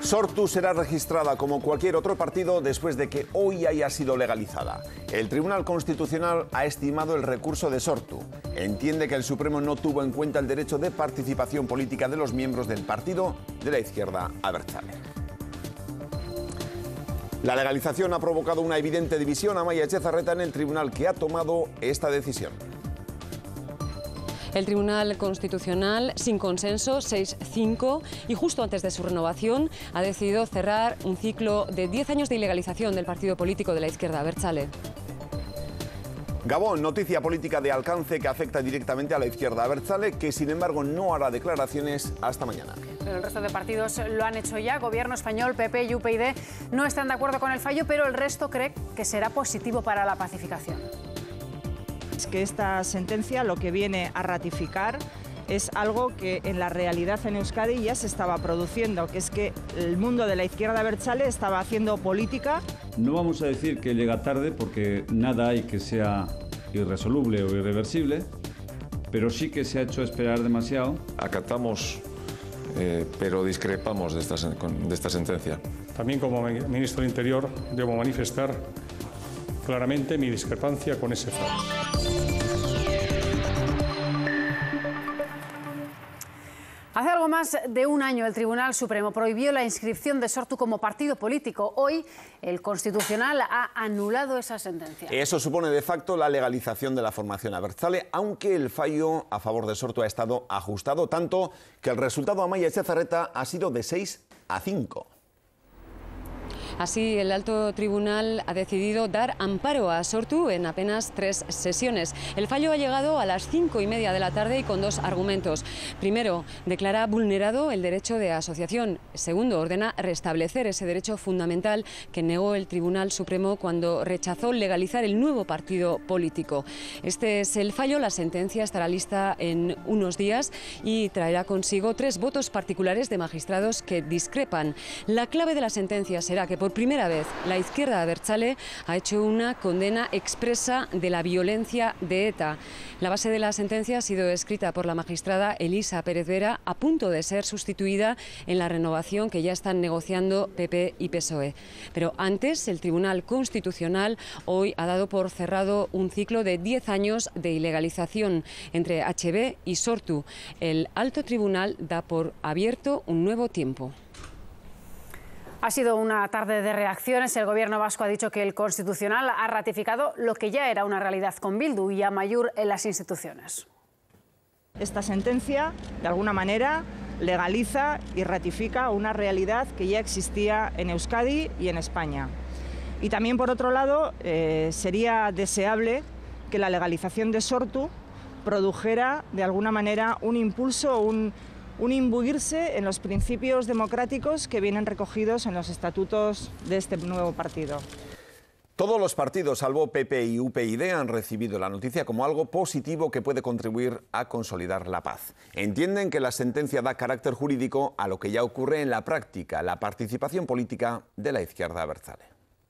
Sortu será registrada como cualquier otro partido después de que hoy haya sido legalizada. El Tribunal Constitucional ha estimado el recurso de Sortu. Entiende que el Supremo no tuvo en cuenta el derecho de participación política de los miembros del partido de la izquierda abertzale. La legalización ha provocado una evidente división a Amaia Etxezarreta en el tribunal que ha tomado esta decisión. El Tribunal Constitucional, sin consenso, 6-5, y justo antes de su renovación, ha decidido cerrar un ciclo de 10 años de ilegalización del partido político de la izquierda abertzale. Gabón, noticia política de alcance que afecta directamente a la izquierda abertzale, que sin embargo no hará declaraciones hasta mañana. Pero el resto de partidos lo han hecho ya. Gobierno español, PP y UPyD no están de acuerdo con el fallo, pero el resto cree que será positivo para la pacificación. Es que esta sentencia lo que viene a ratificar es algo que en la realidad en Euskadi ya se estaba produciendo, que es que el mundo de la izquierda abertzale estaba haciendo política. No vamos a decir que llega tarde porque nada hay que sea irresoluble o irreversible, pero sí que se ha hecho esperar demasiado. Acatamos, pero discrepamos de esta sentencia. También como ministro del Interior debo manifestar claramente mi discrepancia con ese fallo. Hace algo más de un año el Tribunal Supremo prohibió la inscripción de Sortu como partido político. Hoy el Constitucional ha anulado esa sentencia. Eso supone de facto la legalización de la formación abertzale, aunque el fallo a favor de Sortu ha estado ajustado tanto que el resultado a Amaia Etxezarreta ha sido de 6-5. Así, el alto tribunal ha decidido dar amparo a Sortu en apenas 3 sesiones. El fallo ha llegado a las 5:30 de la tarde y con 2 argumentos. Primero, declara vulnerado el derecho de asociación. Segundo, ordena restablecer ese derecho fundamental que negó el Tribunal Supremo cuando rechazó legalizar el nuevo partido político. Este es el fallo. La sentencia estará lista en unos días y traerá consigo 3 votos particulares de magistrados que discrepan. La clave de la sentencia será que por primera vez la izquierda abertzale ha hecho una condena expresa de la violencia de ETA. La base de la sentencia ha sido escrita por la magistrada Elisa Pérez Vera, a punto de ser sustituida en la renovación que ya están negociando PP y PSOE. Pero antes, el Tribunal Constitucional hoy ha dado por cerrado un ciclo de 10 años de ilegalización entre HB y Sortu. El alto tribunal da por abierto un nuevo tiempo. Ha sido una tarde de reacciones. El Gobierno vasco ha dicho que el Constitucional ha ratificado lo que ya era una realidad con Bildu y Amaiur en las instituciones. Esta sentencia, de alguna manera, legaliza y ratifica una realidad que ya existía en Euskadi y en España. Y también, por otro lado, sería deseable que la legalización de Sortu produjera, de alguna manera, un impulso, un imbuirse en los principios democráticos que vienen recogidos en los estatutos de este nuevo partido. Todos los partidos, salvo PP y UPyD, han recibido la noticia como algo positivo que puede contribuir a consolidar la paz. Entienden que la sentencia da carácter jurídico a lo que ya ocurre en la práctica, la participación política de la izquierda abertzale.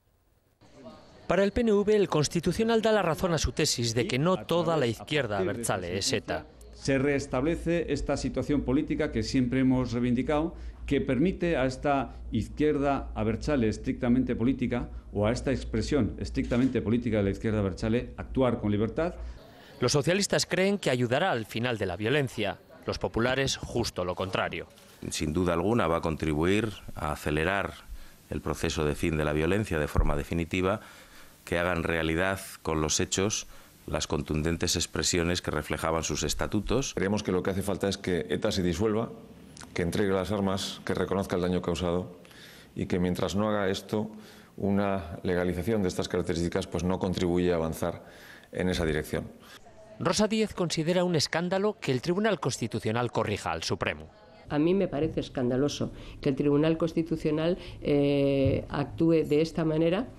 Para el PNV, el Constitucional da la razón a su tesis de que no toda la izquierda abertzale es ETA. Se restablece esta situación política que siempre hemos reivindicado, que permite a esta izquierda abertzale estrictamente política o a esta expresión estrictamente política de la izquierda abertzale actuar con libertad. Los socialistas creen que ayudará al final de la violencia, los populares justo lo contrario. Sin duda alguna va a contribuir a acelerar el proceso de fin de la violencia de forma definitiva, que hagan realidad con los hechos las contundentes expresiones que reflejaban sus estatutos. Creemos que lo que hace falta es que ETA se disuelva, que entregue las armas, que reconozca el daño causado y que mientras no haga esto, una legalización de estas características pues no contribuye a avanzar en esa dirección. Rosa Díez considera un escándalo que el Tribunal Constitucional corrija al Supremo. A mí me parece escandaloso que el Tribunal Constitucional actúe de esta manera,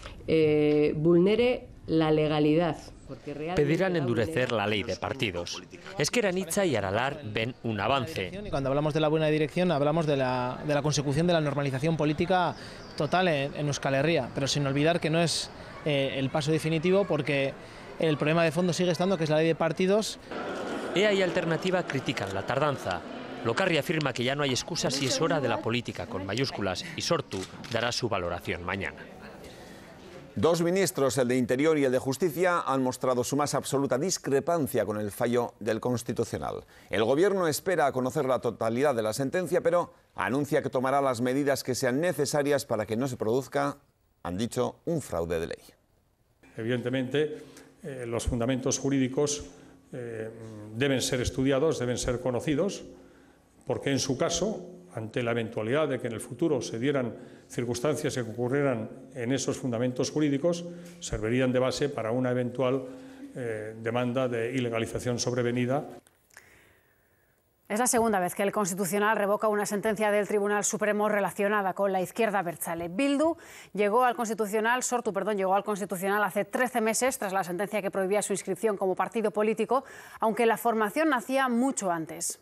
vulnere la legalidad. Pedirán endurecer la ley de partidos. Ezker Anitza y Aralar ven un avance. Cuando hablamos de la buena dirección, hablamos de la consecución de la normalización política total en Euskal Herria, pero sin olvidar que no es el paso definitivo, porque el problema de fondo sigue estando, que es la ley de partidos. EA y Alternativa critican la tardanza. Locarri afirma que ya no hay excusas y es hora de la política con mayúsculas, y Sortu dará su valoración mañana. Dos ministros, el de Interior y el de Justicia, han mostrado su más absoluta discrepancia con el fallo del Constitucional. El Gobierno espera conocer la totalidad de la sentencia, pero anuncia que tomará las medidas que sean necesarias para que no se produzca, han dicho, un fraude de ley. Evidentemente, los fundamentos jurídicos deben ser estudiados, deben ser conocidos, porque en su caso, ante la eventualidad de que en el futuro se dieran circunstancias que ocurrieran en esos fundamentos jurídicos, servirían de base para una eventual demanda de ilegalización sobrevenida. Es la segunda vez que el Constitucional revoca una sentencia del Tribunal Supremo relacionada con la izquierda abertzale. Sortu llegó al Constitucional hace 13 meses tras la sentencia que prohibía su inscripción como partido político, aunque la formación nacía mucho antes.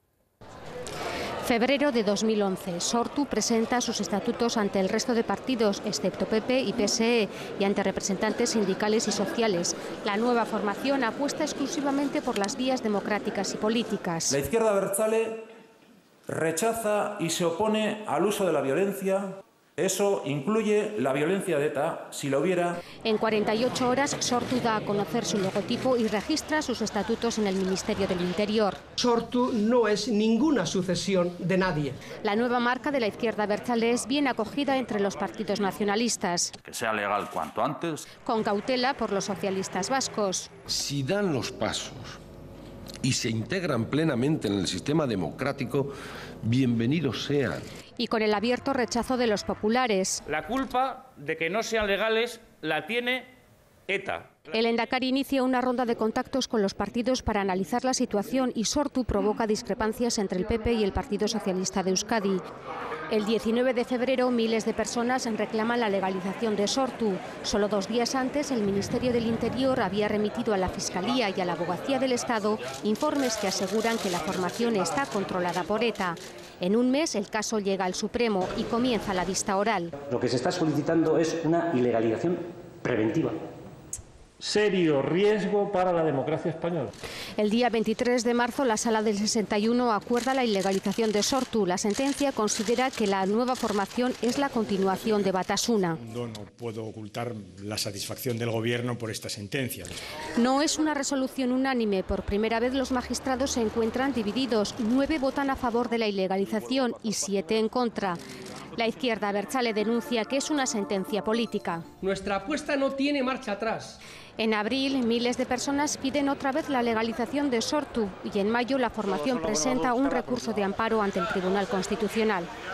Febrero de 2011. Sortu presenta sus estatutos ante el resto de partidos, excepto PP y PSE, y ante representantes sindicales y sociales. La nueva formación apuesta exclusivamente por las vías democráticas y políticas. La izquierda abertzale rechaza y se opone al uso de la violencia. Eso incluye la violencia de ETA, si lo hubiera. En 48 horas, Sortu da a conocer su logotipo y registra sus estatutos en el Ministerio del Interior. Sortu no es ninguna sucesión de nadie. La nueva marca de la izquierda abertzale es bien acogida entre los partidos nacionalistas. Que sea legal cuanto antes. Con cautela por los socialistas vascos. Si dan los pasos y se integran plenamente en el sistema democrático, bienvenidos sean. Y con el abierto rechazo de los populares. La culpa de que no sean legales la tiene ETA. El Endacari inicia una ronda de contactos con los partidos para analizar la situación y Sortu provoca discrepancias entre el PP y el Partido Socialista de Euskadi. El 19 de febrero, miles de personas reclaman la legalización de Sortu. Solo 2 días antes, el Ministerio del Interior había remitido a la Fiscalía y a la Abogacía del Estado informes que aseguran que la formación está controlada por ETA. En un mes, el caso llega al Supremo y comienza la vista oral. Lo que se está solicitando es una ilegalización preventiva. Serio riesgo para la democracia española. El día 23 de marzo, la Sala del 61 acuerda la ilegalización de Sortu. La sentencia considera que la nueva formación es la continuación de Batasuna. No puedo ocultar la satisfacción del Gobierno por esta sentencia. No es una resolución unánime. Por primera vez los magistrados se encuentran divididos. 9 votan a favor de la ilegalización y 7 en contra. La izquierda abertzale denuncia que es una sentencia política. Nuestra apuesta no tiene marcha atrás. En abril, miles de personas piden otra vez la legalización de Sortu y en mayo la formación presenta un recurso de amparo ante el Tribunal Constitucional.